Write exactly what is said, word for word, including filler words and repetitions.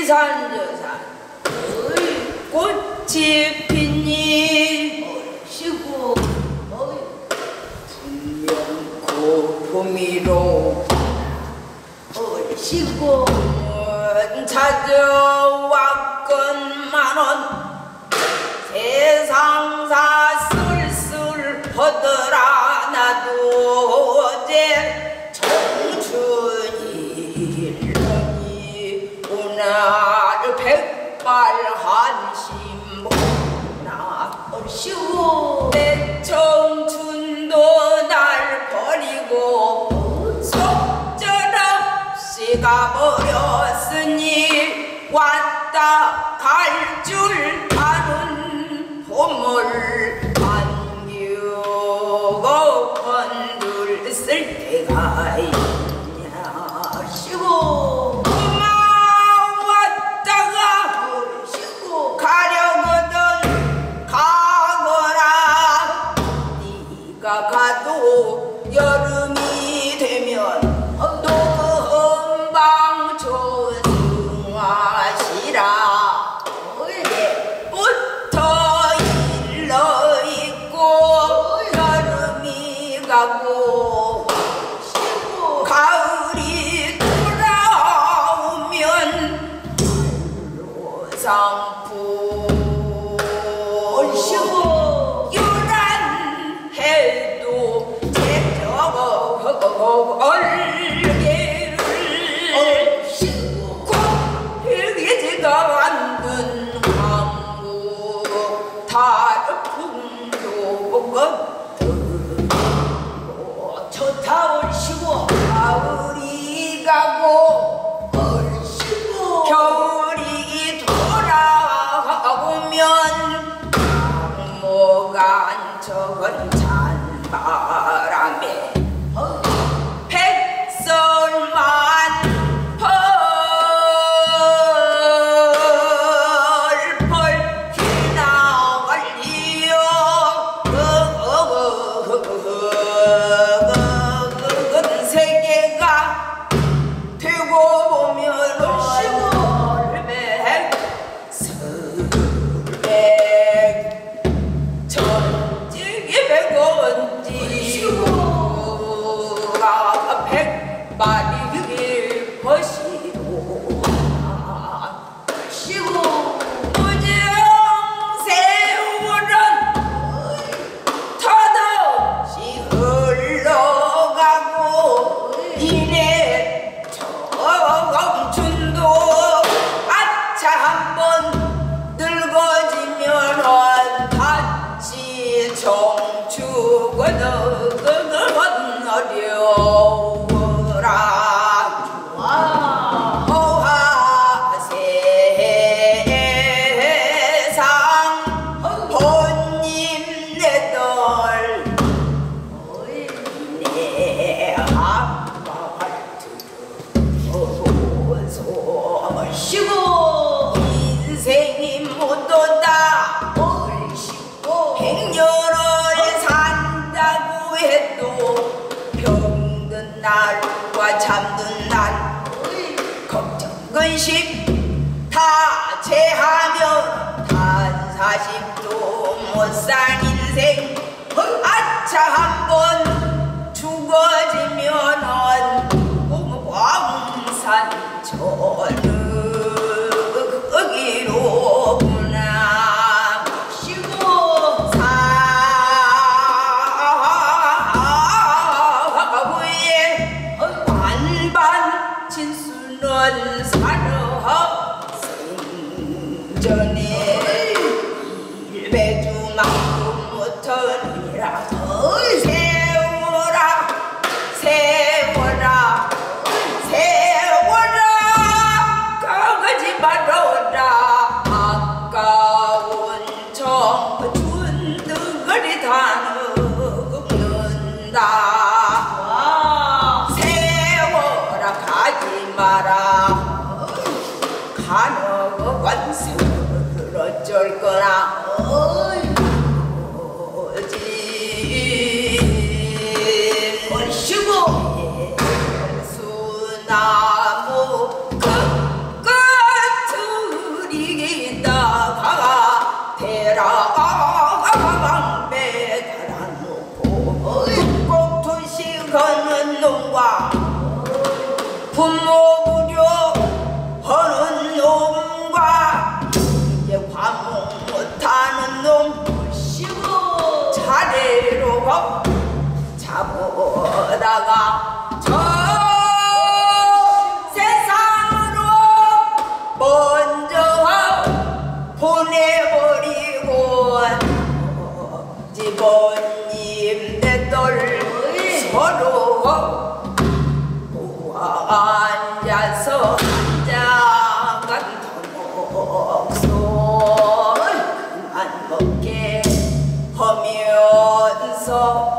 이산저산 꽃이 핀이 얼씨구 분명 고품이로 얼씨구 찾아왔건만은 세상사 쓸쓸 퍼더라. 나도 어제 청춘이 일렁이 오늘 백발한심 나 얼씨구 내 청춘도 날 버리고 속절없이 가버렸으니 왔다 갈 줄 아는 봄을 안기고 건들쓸 때가 있냐. 쉬고 그만 왔다가 쉬고 가려거든 가거라. 네가 가도 여름이 되면 또 금방 조승하시라. 가고 가을이 돌아오면 상품 얼씨구 요란 해도 제적 얼개를 얼씨구 곱히지가 않는 한국 달풍도 것 좋다. 얼씨구 가을이 가고 얼씨구 겨울이 돌아오면 강모간 적은 찬바람에 백설만 펄펄 휘날리어 말이 것이로 쉬고 무정 세월은 터덕시 흘러가고 이내 청춘도 아차 한번 늙어지면은 같이 청춘은 어려워. 인생이 못도다 얼씨구 백년을 산다고 해도 병든 날과 잠든 날 걱정 근심 다 제하면 단 사십도 못 산 인생 아차 한번 죽어지면은 광산 저는 거기로구나. 쉬고 사후에 반반 진수는 산업 생전에 일배주만큼 못하리라. 세월 잡으다가 저 세상으로 먼저 보내버리고 집어님 내 딸 서로 모아 앉아서 한잔간 더먹소 그만 먹게 하면서